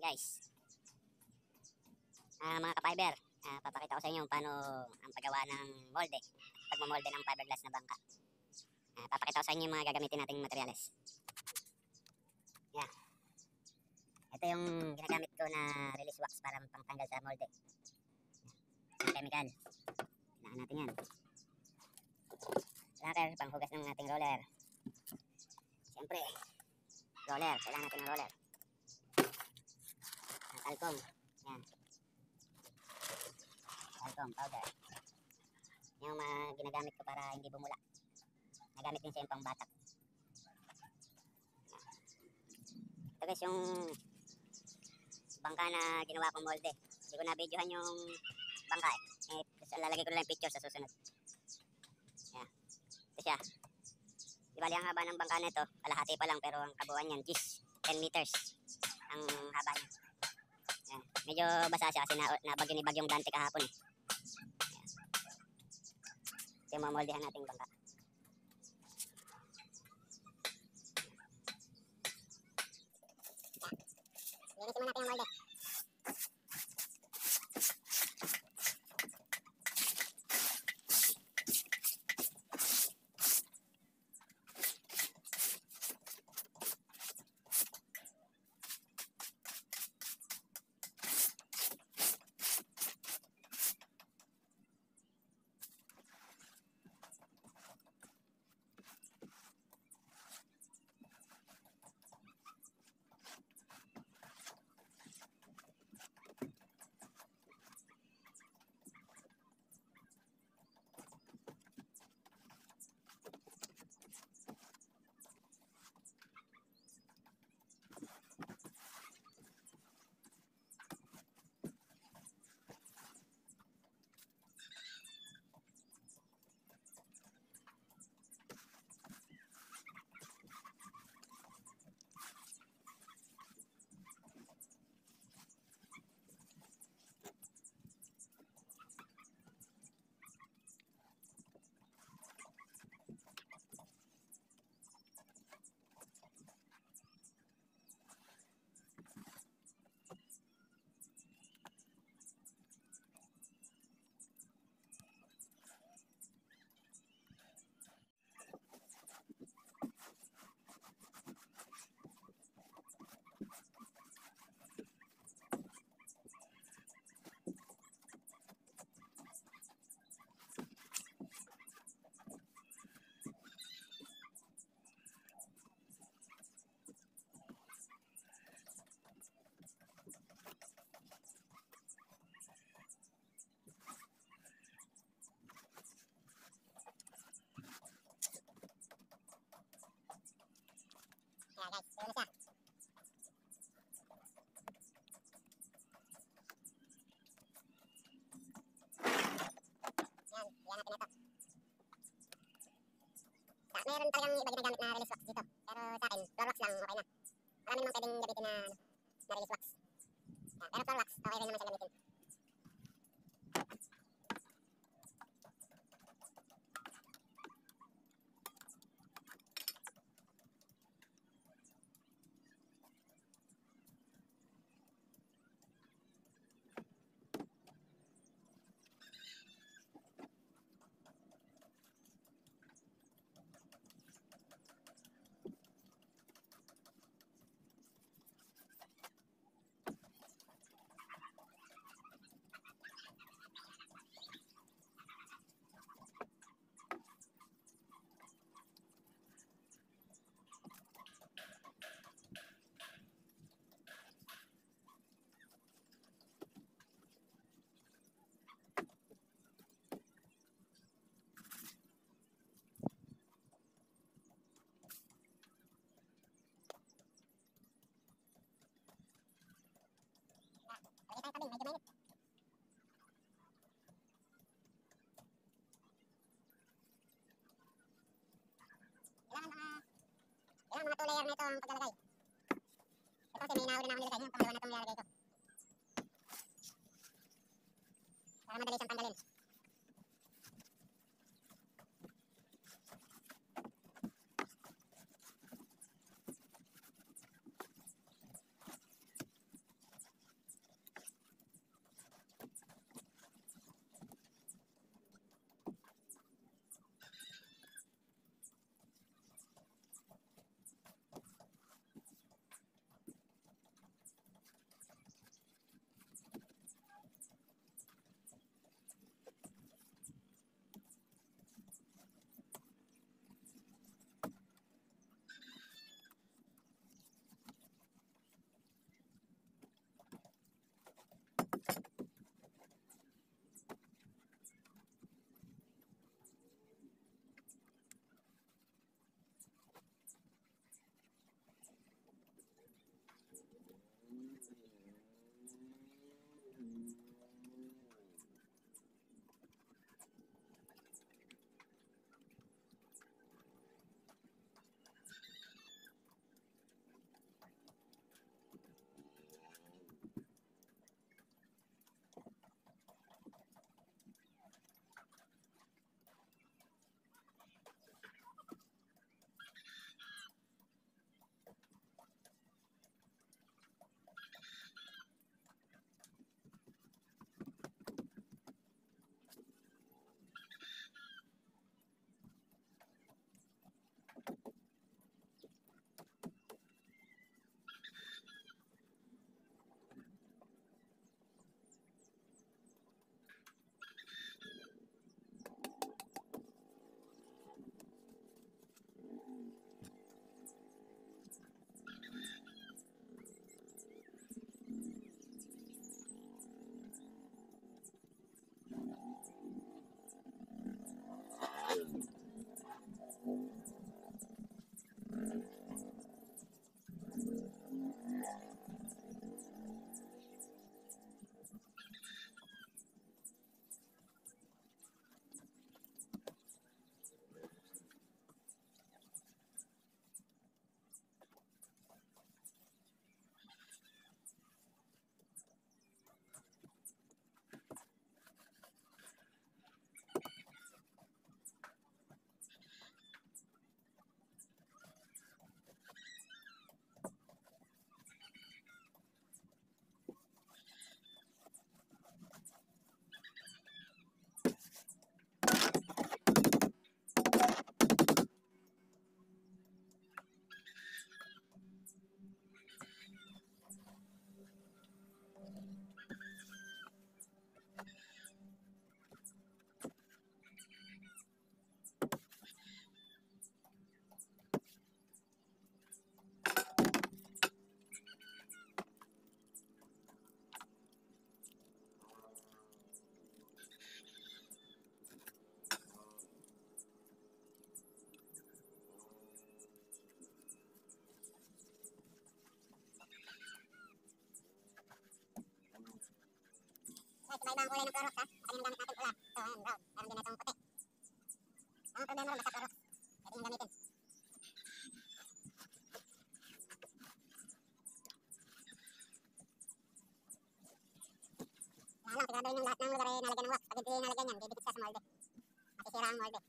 Guys, mga ka-fiber, papakita ko sa inyo paano ang paggawa ng molde, pagmamolde ng fiberglass na bangka. Papakita ko sa inyo yung mga gagamitin nating materyales. Yeah. Ito yung ginagamit ko na release wax para pangtanggal sa molde. Chemical. Kailangan natin yan. Lacquer, panghugas ng ating roller. Siyempre, roller. Kailangan natin ng roller. Talcum. Yan. Talcum powder. Yung mga ginagamit ko para hindi bumula. Nagamit din siya yung pangbatak. Ito guys yung bangka na ginawa kong molde. Hindi ko na videohan yung bangka eh. Lalagay ko na lang picture sa susunod. Yan. Ito siya. Di bali ang haba ng bangka nito, kalahati pa lang pero ang kabuuan niyan 10 meters ang haba niya. Yan. Medyo basa siya kasi nabagyo ni Bagyong Dante kahapon eh. Yan. Ito yung mamoldehan nating bangka. Linisin muna natin yung molde. Kaya guys, yun na siya. Yan, yan natin ito. Meron talagang iba ginagamit na release wax dito. Pero sa akin, floor wax lang, okay na. Marami namang pwedeng gamitin na release wax. Yan, pero floor wax, okay rin naman siya gamitin. Lagay tayong tabing, medyo mainit. Kailangan mga 2 layer na ito ang paglalagay. Ito kasi may nauli na akong nilagay. Yung pangalawa na itong nilalagay ko. Para madali siyang tanggalin. iba-ibang kulay ng Clorox ha. Kasi yung gamit natin pula. Ito, ayan, brown. Meron din itong puti. Ang problema rin, basta Clorox. Pwede yung gamitin. Kaya lang, siguraduhin yung lahat ng lugar ay nalagyan ng wax. Pag hindi nalagyan yan, didikit siya sa molde. Masisira ang molde.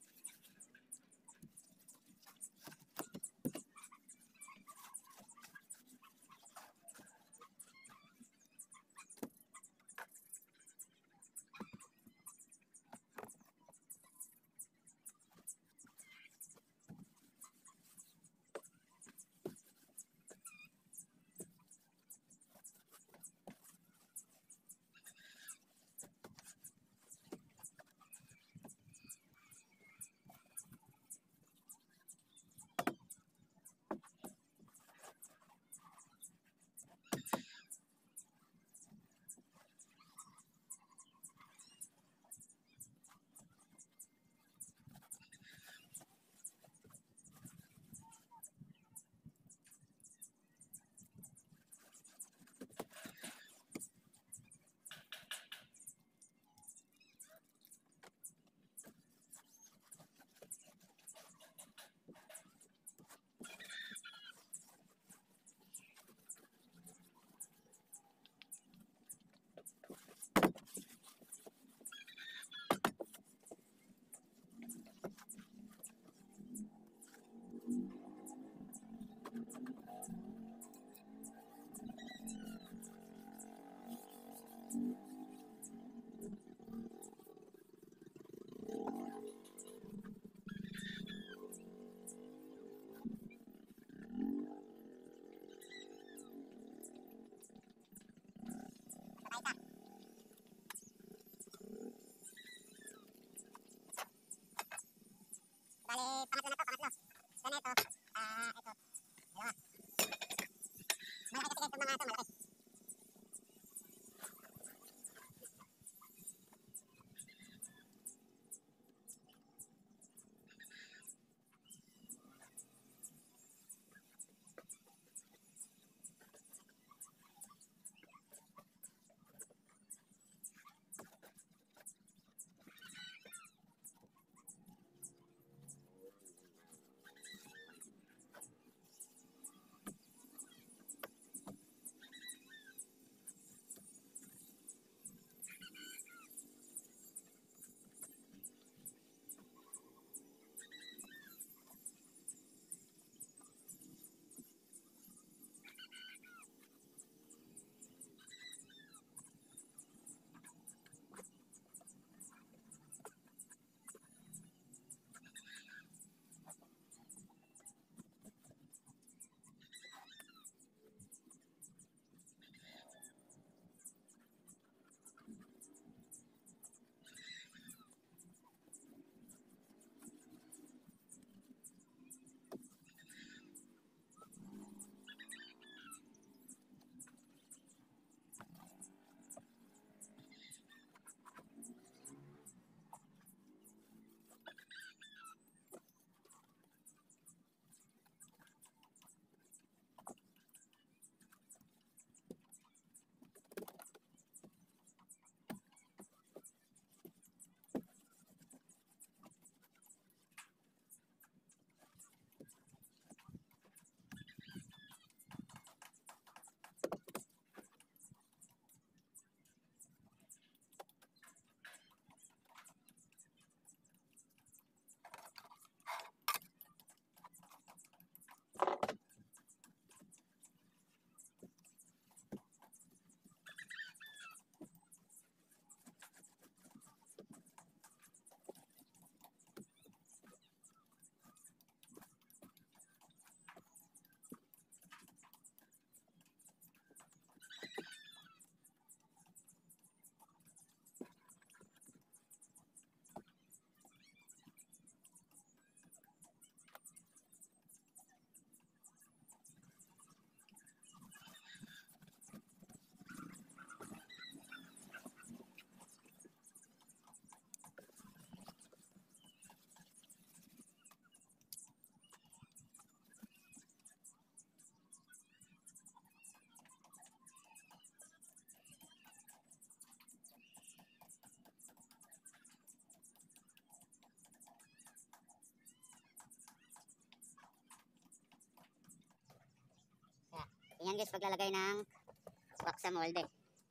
yan guys, paglalagay ng wax sa molde.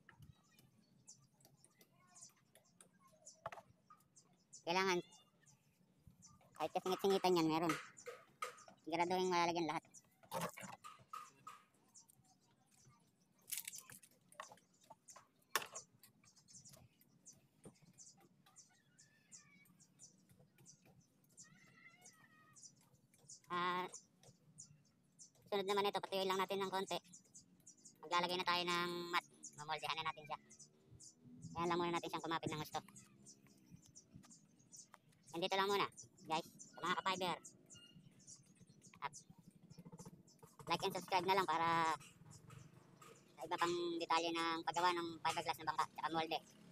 Kailangan kahit kasingit-singitan yan meron. Siguraduhin malalagyan lahat. Sunod naman ito, patuyuin lang natin ng konti. Maglalagay na tayo ng mat. Mamoldehan na natin siya. Kaya lang muna natin siyang kumapit ng gusto. Nandito lang muna, guys, sa mga ka-fiber. At like and subscribe na lang para sa iba pang detalye ng paggawa ng fiberglass na bangka at molde.